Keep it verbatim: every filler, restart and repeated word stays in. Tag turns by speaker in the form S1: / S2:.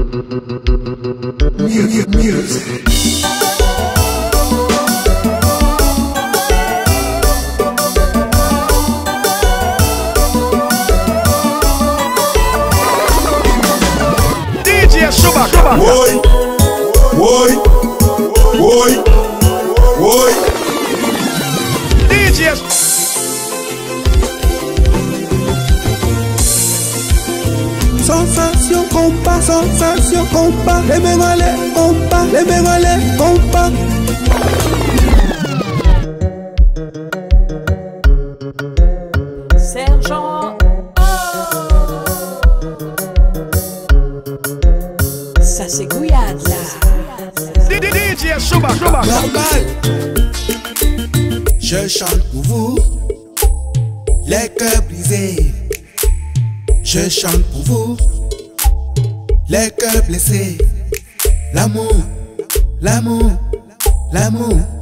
S1: Music.
S2: Woi, woi, woi, woi.
S3: D J
S2: Sensation compas, sensation compas. Les Bengalais compas, les Bengalais compas.
S4: Sergent. Ça c'est Gouillade là.
S3: D J Chouba, Chouba.
S2: Normal. Je chante pour vous, les cœurs brisés. Je chante pour vous, les cœurs blessés. L'amour, l'amour, l'amour.